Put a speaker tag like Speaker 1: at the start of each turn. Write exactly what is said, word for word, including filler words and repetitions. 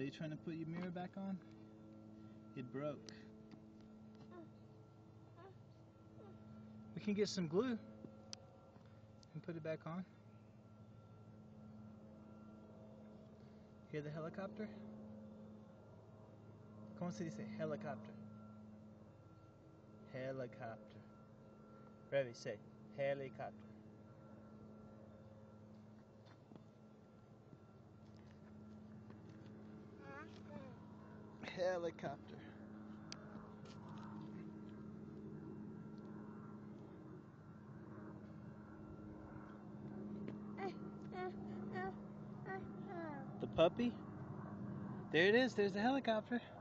Speaker 1: you trying to put your mirror back on? It broke. We can get some glue and put it back on. Hear the helicopter? ¿Cómo se dice? Helicopter. Helicopter. Ready, say helicopter. Helicopter. The puppy? There it is, there's the helicopter.